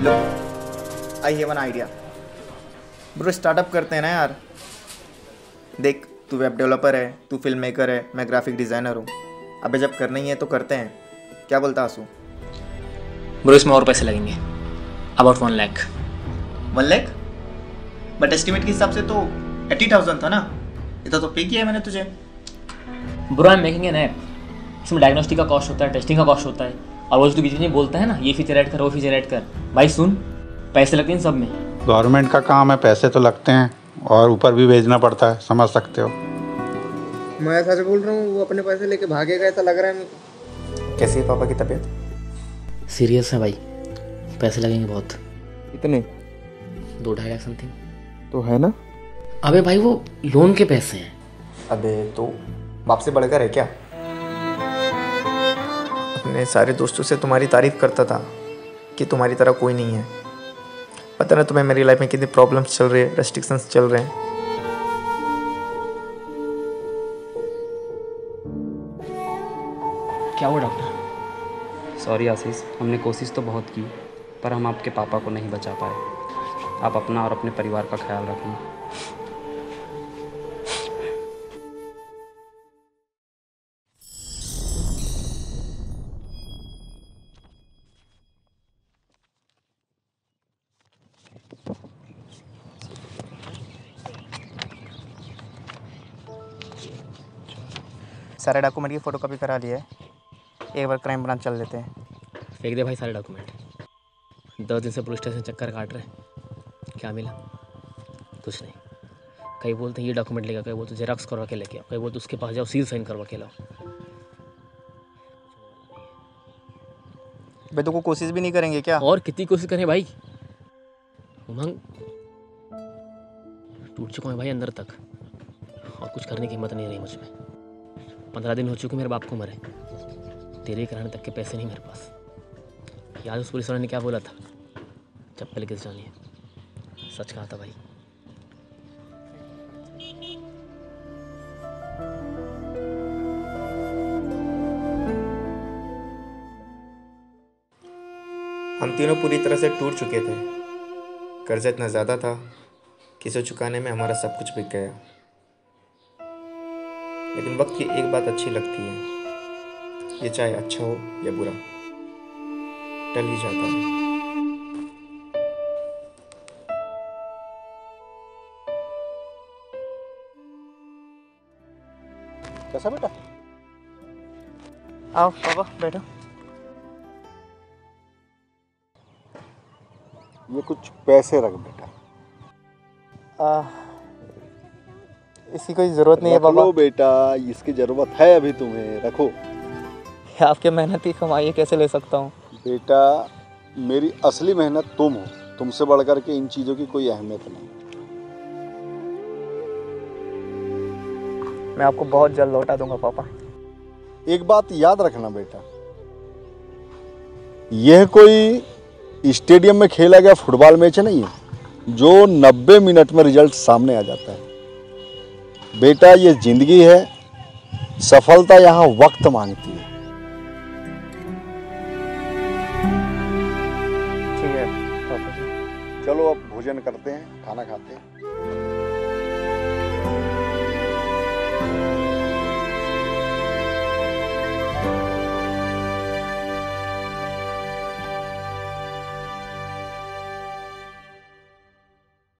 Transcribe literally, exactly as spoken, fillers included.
Low, I have an idea bro, startup करते हैं ना यार। देख, तू वेब डेवलपर है, तू फिल्म मेकर है, मैं ग्राफिक डिज़ाइनर हूँ। अबे जब करना ही है तो करते हैं, क्या बोलता आंसू? ब्रो इसमें और पैसे लगेंगे, about one lakh. One lakh? But estimate के हिसाब से तो एट्टी थाउजेंड था ना, इतना तो पे किया है मैंने तुझे। Bro I am making an app, इसमें डायग्नोस्टिक का कॉस्ट होता है, टेस्टिंग का कॉस्ट होता है, और वो जो तू बीच में बोलता है ना ये फीचर ऐड कर वो फीचर ऐड कर, भाई सुन, पैसे लगते हैं सब में। गवर्नमेंट का काम है, पैसे तो लगते हैं और ऊपर भी भेजना पड़ता है, समझ सकते हो। मैं सच बोल रहा हूँ, वो अपने पैसे लेके भागेगा ऐसा लग रहा है। कैसी है पापा की तबीयत? सीरियस है भाई, पैसे लगेंगे बहुत। कितने? दो ढाई लाख समथिंग तो है ना। अबे भाई वो लोन के पैसे हैं। अबे तो बाप से बढ़कर है क्या? अपने सारे दोस्तों से तुम्हारी तारीफ करता था कि तुम्हारी तरह कोई नहीं है। पता ना तुम्हें मेरी लाइफ में कितनी प्रॉब्लम्स चल रही है, रेस्ट्रिक्शंस चल रहे हैं। क्या हुआ डॉक्टर? सॉरी आशीष, हमने कोशिश तो बहुत की पर हम आपके पापा को नहीं बचा पाए। आप अपना और अपने परिवार का ख्याल रखना। सारे डॉक्यूमेंट की फ़ोटोकॉपी करा लिया है, एक बार क्राइम ब्रांच चल लेते हैं। फेंक दे भाई सारे डॉक्यूमेंट, दस दिन से पुलिस स्टेशन चक्कर काट रहे, क्या मिला? कुछ नहीं। कई बोलते हैं ये डॉक्यूमेंट लेगा, कई बोलते जेरॉक्स करवा के लेके आओ, कई बोलते उसके पास जाओ सील साइन करवा के लाओ। भाई तो को कोशिश भी नहीं करेंगे क्या? और कितनी कोशिश करें भाई, उमंग टूट चुका है भाई अंदर तक, और कुछ करने की हिम्मत नहीं रही मुझ में। पंद्रह दिन हो चुके मेरे बाप को मरे, तेरे कराने तक के पैसे नहीं मेरे पास। याद उस पुलिस वाले ने क्या बोला था, चप्पल किस जानी है? सच कहा था भाई। हम तीनों पूरी तरह से टूट चुके थे। कर्जा इतना ज़्यादा था कि इसे चुकाने में हमारा सब कुछ बिक गया। लेकिन वक्त की एक बात अच्छी लगती है, ये चाहे अच्छा हो या बुरा, टल ही जाता है। कैसा बेटा? आओ पापा बैठो। ये कुछ पैसे रख बेटा। आ, इसकी कोई ज़रूरत नहीं है रख पापा। लो बेटा, इसकी ज़रूरत है अभी तुम्हें, रखो। आपके मेहनत की कमाई कैसे ले सकता हूँ? बेटा मेरी असली मेहनत तुम हो, तुमसे बढ़कर के इन चीज़ों की कोई अहमियत नहीं। मैं आपको बहुत जल्द लौटा दूंगा पापा। एक बात याद रखना बेटा, यह कोई स्टेडियम में खेला गया फुटबॉल मैच नहीं है जो नब्बे मिनट में रिजल्ट सामने आ जाता है। बेटा ये जिंदगी है, सफलता यहाँ वक्त मांगती है। ठीक है पापा जी। चलो अब भोजन करते हैं, खाना खाते हैं।